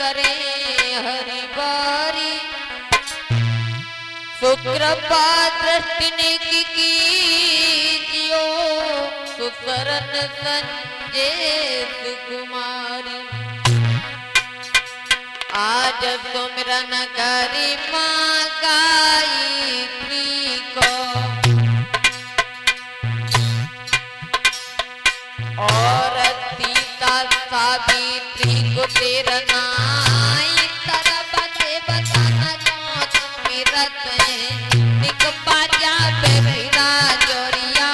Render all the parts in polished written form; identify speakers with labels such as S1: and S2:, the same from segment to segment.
S1: करे हरि बारी। सुकृपा दृष्टि ने कीजियो सुसरन संजय सुकुमारी। आज सुमिरन करी माँ गायत्री को और सीता सावित्री को तेरा नाई तरफ से बताना जो सुमिरत निक बाजा बेरा जोरिया।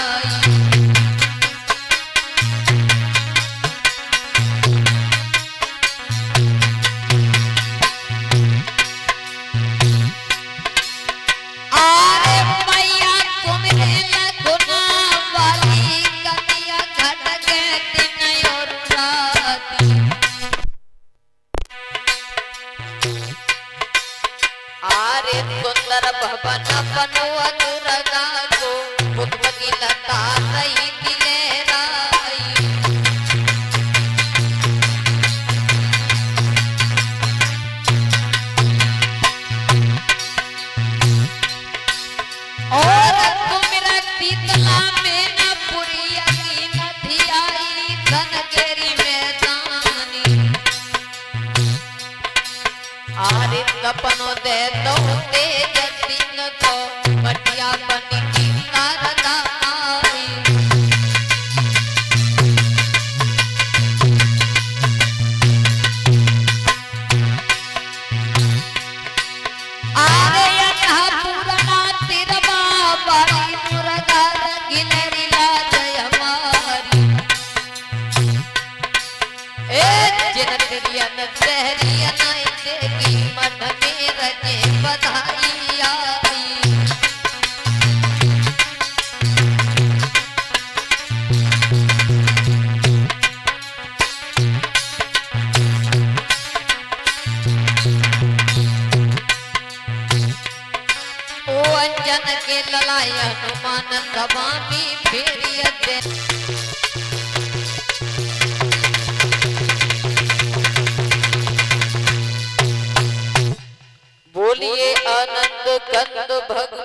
S1: सुंदर भवन बनुआ दुर्गा को पुष्प की लता रही दिलेराई। और तुमरा शीतला में न पुरिया की नदी आई धनगेरी में दानी। आरे सपनों दे दो तेज सिंह को बटिया बनी की नारदा आई। आरे यह पुराना तिरवा बारी मुर्गा गिलरी लाजय हमारी। ए जिनरियन सहरियन देगी मन में रजे बधाई आई। ओ अंजन के ललाय हनुमान सभा में फेरिय दे। बोलिए आनंद कंद भगवान